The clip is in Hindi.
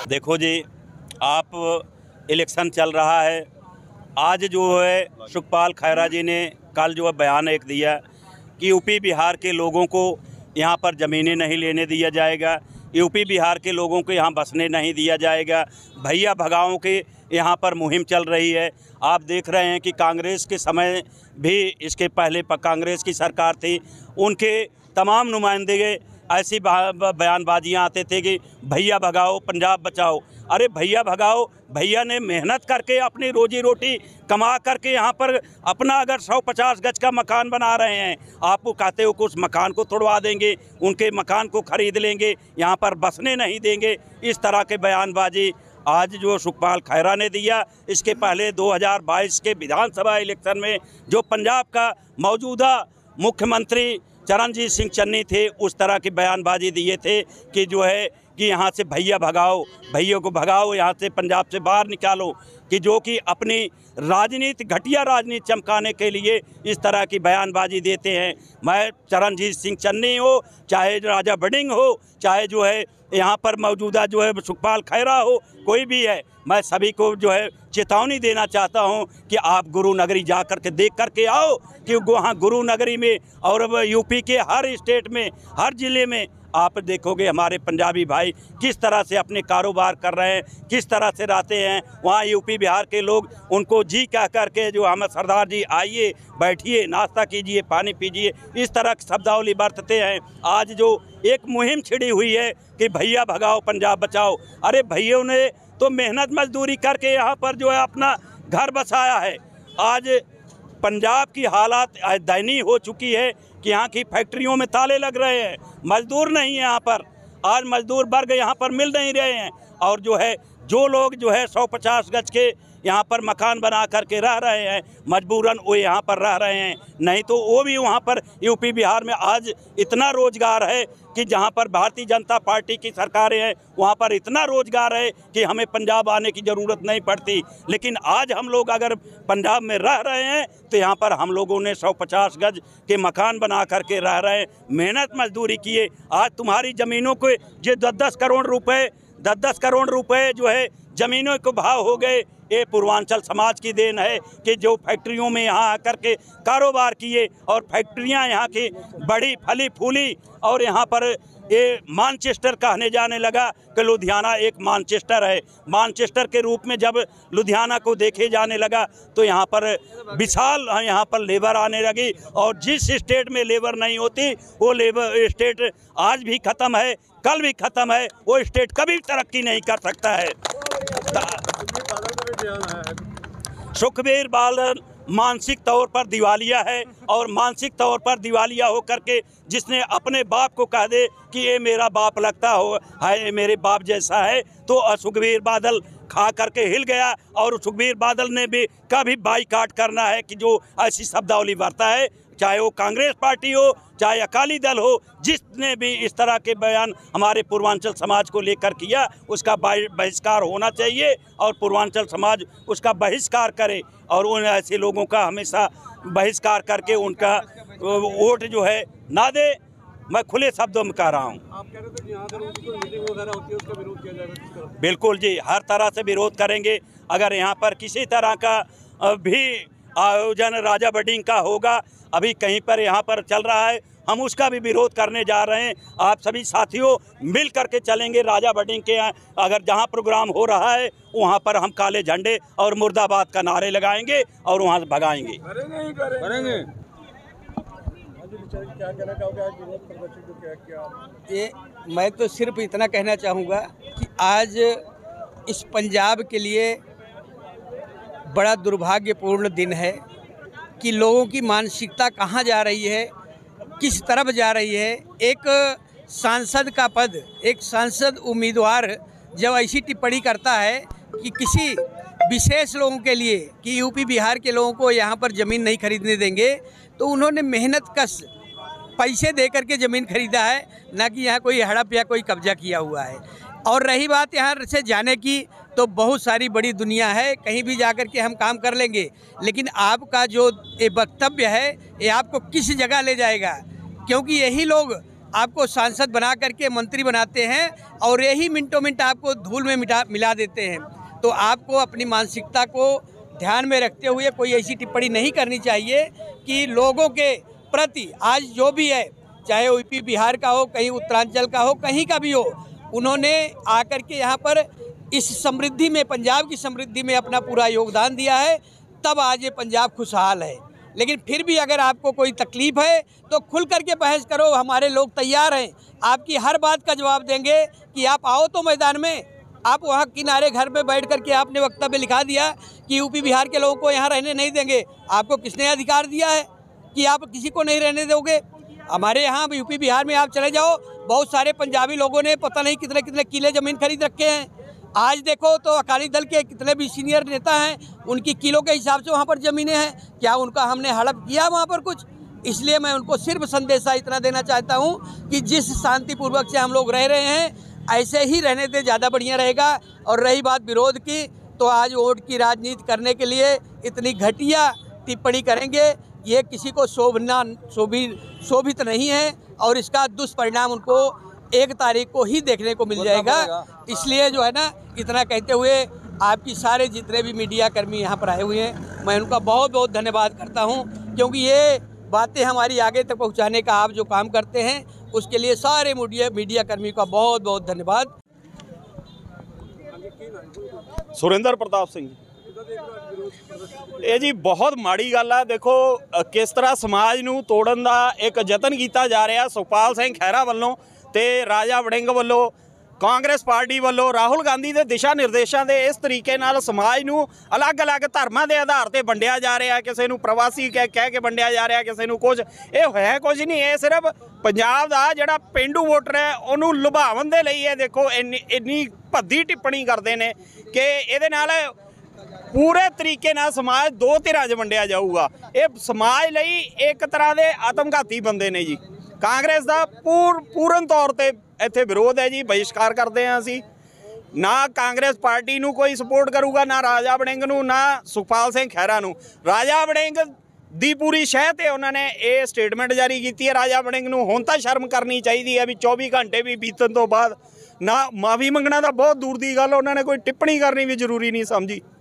देखो जी, आप इलेक्शन चल रहा है। आज जो है सुखपाल खैरा जी ने कल जो है बयान एक दिया कि यूपी बिहार के लोगों को यहाँ पर ज़मीनें नहीं लेने दिया जाएगा, यूपी बिहार के लोगों को यहाँ बसने नहीं दिया जाएगा। भैया भगाओं के यहाँ पर मुहिम चल रही है। आप देख रहे हैं कि कांग्रेस के समय भी, इसके पहले कांग्रेस की सरकार थी, उनके तमाम नुमाइंदे ऐसी बयानबाजियाँ आते थे कि भैया भगाओ पंजाब बचाओ। अरे भैया भगाओ, भैया ने मेहनत करके अपनी रोजी रोटी कमा करके यहाँ पर अपना अगर 150 गज का मकान बना रहे हैं, आपको कहते हो कि उस मकान को तोड़वा देंगे, उनके मकान को खरीद लेंगे, यहाँ पर बसने नहीं देंगे। इस तरह के बयानबाजी आज जो सुखपाल खैरा ने दिया, इसके पहले 2022 के विधानसभा इलेक्शन में जो पंजाब का मौजूदा मुख्यमंत्री चरणजीत सिंह चन्नी थे, उस तरह की बयानबाजी दिए थे कि जो है कि यहाँ से भैया भगाओ, भैया को भगाओ, यहाँ से पंजाब से बाहर निकालो, कि जो कि अपनी राजनीति, घटिया राजनीति चमकाने के लिए इस तरह की बयानबाजी देते हैं। मैं चरणजीत सिंह चन्नी हो, चाहे राजा बडिंग हो, चाहे जो है यहाँ पर मौजूदा जो है सुखपाल खैरा हो, कोई भी है, मैं सभी को जो है चेतावनी देना चाहता हूँ कि आप गुरु नगरी जा कर के देख कर के आओ कि वहाँ गुरु नगरी में और यूपी के हर स्टेट में, हर ज़िले में आप देखोगे हमारे पंजाबी भाई किस तरह से अपने कारोबार कर रहे हैं, किस तरह से रहते हैं। वहाँ यूपी बिहार के लोग उनको जी कह कर के जो हम सरदार जी आइए, बैठिए, नाश्ता कीजिए, पानी पीजिए, इस तरह की शब्दावली बरतते हैं। आज जो एक मुहिम छिड़ी हुई है कि भैया भगाओ पंजाब बचाओ, अरे भैयों ने तो मेहनत मजदूरी करके यहाँ पर जो है अपना घर बसाया है। आज पंजाब की हालात दयनीय हो चुकी है कि यहाँ की फैक्ट्रियों में ताले लग रहे हैं, मजदूर नहीं है यहाँ पर। आज मजदूर वर्ग यहाँ पर मिल नहीं रहे हैं, और जो है जो लोग जो है 150 गज के यहाँ पर मकान बना करके रह रहे हैं, मजबूरन वो यहाँ पर रह रहे हैं, नहीं तो वो भी वहाँ पर यूपी बिहार में आज इतना रोजगार है कि जहाँ पर भारतीय जनता पार्टी की सरकारें हैं, वहाँ पर इतना रोजगार है कि हमें पंजाब आने की ज़रूरत नहीं पड़ती। लेकिन आज हम लोग अगर पंजाब में रह रहे हैं तो यहाँ पर हम लोगों ने 150 गज के मकान बना करके रह रहे हैं, मेहनत मजदूरी किए। आज तुम्हारी ज़मीनों को जो 10-10 करोड़ रुपए, 10-10 करोड़ रुपए जो है ज़मीनों के भाव हो गए। ये पूर्वांचल समाज की देन है कि जो फैक्ट्रियों में यहाँ आकर के कारोबार किए और फैक्ट्रियाँ यहाँ की बड़ी फली फूली, और यहाँ पर ये मानचेस्टर कहने जाने लगा कि लुधियाना एक मानचेस्टर है। मानचेस्टर के रूप में जब लुधियाना को देखे जाने लगा तो यहाँ पर विशाल यहाँ पर लेबर आने लगी, और जिस स्टेट में लेबर नहीं होती वो लेबर स्टेट आज भी ख़त्म है, कल भी ख़त्म है, वो स्टेट कभी तरक्की नहीं कर सकता है। सुखबीर बादल मानसिक तौर पर दिवालिया है, और मानसिक तौर पर दिवालिया हो करके जिसने अपने बाप को कह दे कि ये मेरा बाप लगता हो है, ये मेरे बाप जैसा है, तो सुखबीर बादल खा करके हिल गया। और सुखबीर बादल ने भी कभी बाईकाट करना है कि जो ऐसी शब्दावली बरता है, चाहे वो कांग्रेस पार्टी हो, चाहे अकाली दल हो, जिसने भी इस तरह के बयान हमारे पूर्वांचल समाज को लेकर किया, उसका बहिष्कार होना चाहिए, और पूर्वांचल समाज उसका बहिष्कार करे, और उन ऐसे लोगों का हमेशा बहिष्कार करके उनका वोट जो है ना दे। मैं खुले शब्दों में कह रहा हूँ। आप कह रहे थे कि यहाँ अगर उनकी कोई मीटिंग वगैरह होती है उसका विरोध किया जाएगा? बिल्कुल जी, हर तरह से विरोध करेंगे। अगर यहाँ पर किसी तरह का भी आयोजन राजा बडिंग का होगा, अभी कहीं पर यहाँ पर चल रहा है, हम उसका भी विरोध करने जा रहे हैं। आप सभी साथियों मिल करके चलेंगे राजा बडिंग के यहाँ। अगर जहाँ प्रोग्राम हो रहा है वहाँ पर हम काले झंडे और मुर्दाबाद का नारे लगाएंगे और वहाँ से भगाएंगे। करेंगे। क्या कहना चाहोगे आज विरोध प्रदर्शन को क्या? ये मैं तो सिर्फ इतना कहना चाहूँगा कि आज इस पंजाब के लिए बड़ा दुर्भाग्यपूर्ण दिन है कि लोगों की मानसिकता कहाँ जा रही है, किस तरफ जा रही है। एक सांसद का पद, एक सांसद उम्मीदवार जब ऐसी टिप्पणी करता है कि किसी विशेष लोगों के लिए कि यूपी बिहार के लोगों को यहाँ पर ज़मीन नहीं खरीदने देंगे, तो उन्होंने मेहनत कश पैसे दे करके ज़मीन खरीदा है, ना कि यहाँ कोई हड़प या कोई कब्जा किया हुआ है। और रही बात यहाँ से जाने की, तो बहुत सारी बड़ी दुनिया है, कहीं भी जाकर के हम काम कर लेंगे, लेकिन आपका जो ये वक्तव्य है ये आपको किस जगह ले जाएगा? क्योंकि यही लोग आपको सांसद बना करके मंत्री बनाते हैं और यही मिनटों मिनट आपको धूल में मिला देते हैं। तो आपको अपनी मानसिकता को ध्यान में रखते हुए कोई ऐसी टिप्पणी नहीं करनी चाहिए कि लोगों के प्रति आज जो भी है, चाहे यूपी बिहार का हो, कहीं उत्तरांचल का हो, कहीं का भी हो, उन्होंने आकर के यहाँ पर इस समृद्धि में, पंजाब की समृद्धि में अपना पूरा योगदान दिया है, तब आज ये पंजाब खुशहाल है। लेकिन फिर भी अगर आपको कोई तकलीफ़ है तो खुल करके बहस करो, हमारे लोग तैयार हैं, आपकी हर बात का जवाब देंगे कि आप आओ तो मैदान में। आप वहाँ किनारे घर में बैठ करके आपने वक्तव्य लिखा दिया कि यूपी बिहार के लोगों को यहाँ रहने नहीं देंगे। आपको किसने अधिकार दिया है कि आप किसी को नहीं रहने दोगे? हमारे यहाँ यूपी बिहार में आप चले जाओ, बहुत सारे पंजाबी लोगों ने पता नहीं कितने कितने किले ज़मीन खरीद रखे हैं। आज देखो तो अकाली दल के कितने भी सीनियर नेता हैं, उनकी किलो के हिसाब से वहाँ पर ज़मीनें हैं। क्या उनका हमने हड़प किया वहाँ पर कुछ? इसलिए मैं उनको सिर्फ संदेशा इतना देना चाहता हूँ कि जिस शांतिपूर्वक से हम लोग रह रहे हैं ऐसे ही रहने दे, ज़्यादा बढ़िया रहेगा। और रही बात विरोध की, तो आज वोट की राजनीति करने के लिए इतनी घटिया टिप्पणी करेंगे, ये किसी को शोभित नहीं है और इसका दुष्परिणाम उनको 1 तारीख को ही देखने को मिल जाएगा। इसलिए जो है ना, इतना कहते हुए आपकी सारे जितने भी मीडिया कर्मी यहाँ पर आए हुए हैं, मैं उनका बहुत बहुत धन्यवाद करता हूँ, क्योंकि ये बातें हमारी आगे तक पहुँचाने का आप जो काम करते हैं उसके लिए सारे मीडिया कर्मी का बहुत बहुत धन्यवाद। सुरेंद्र प्रताप सिंह ਇਹ ਜੀ ਬਹੁਤ ਮਾੜੀ ਗੱਲ ਆ। ਦੇਖੋ ਕਿਸ ਤਰ੍ਹਾਂ ਸਮਾਜ ਨੂੰ ਤੋੜਨ ਦਾ ਇੱਕ ਯਤਨ ਕੀਤਾ ਜਾ ਰਿਹਾ ਸੁਖਪਾਲ ਸਿੰਘ ਖਹਿਰਾ ਵੱਲੋਂ ਤੇ ਰਾਜਾ ਵੜਿੰਗ ਵੱਲੋਂ, ਕਾਂਗਰਸ ਪਾਰਟੀ ਵੱਲੋਂ ਰਾਹੁਲ ਗਾਂਧੀ ਦੇ ਦਿਸ਼ਾ ਨਿਰਦੇਸ਼ਾਂ ਦੇ ਇਸ ਤਰੀਕੇ ਨਾਲ ਸਮਾਜ ਨੂੰ ਅਲੱਗ-ਅਲੱਗ ਧਰਮਾਂ ਦੇ ਆਧਾਰ ਤੇ ਵੰਡਿਆ ਜਾ ਰਿਹਾ। ਕਿਸੇ ਨੂੰ ਪ੍ਰਵਾਸੀ ਕਹਿ ਕੇ ਵੰਡਿਆ ਜਾ ਰਿਹਾ, ਕਿਸੇ ਨੂੰ ਕੁਝ। ਇਹ ਹੋਇਆ ਕੁਝ ਨਹੀਂ, ਇਹ ਸਿਰਫ ਪੰਜਾਬ ਦਾ ਜਿਹੜਾ ਪੇਂਡੂ ਵੋਟਰ ਹੈ ਉਹਨੂੰ ਲੁਭਾਉਣ ਦੇ ਲਈ ਇਹ ਦੇਖੋ ਇੰਨੀ ਭੱਦੀ ਟਿੱਪਣੀ ਕਰਦੇ ਨੇ ਕਿ ਇਹਦੇ ਨਾਲ पूरे तरीके नाल समाज 2 धिरां 'च वंडिया जाऊगा। ये समाज लई एक तरह के आत्मघाती बंदे ने जी। कांग्रेस का पूर्ण तौर पर इत्थे विरोध है जी, बहिष्कार करते हैं असी। ना कांग्रेस पार्टी नूं कोई सपोर्ट करूगा, ना राजा वड़िंग नूं, ना सुखपाल सिंह खैरा नूं। राजा वड़िंग दी पूरी शह ते उन्होंने ये स्टेटमेंट जारी की है। राजा वड़िंग नूं हुण तां शर्म करनी चाहिए है भी 24 घंटे भी बीतण तो बाद ना माफ़ी मंगना तो बहुत दूर की गल, उन्होंने कोई टिप्पणी करनी भी जरूरी नहीं समझी।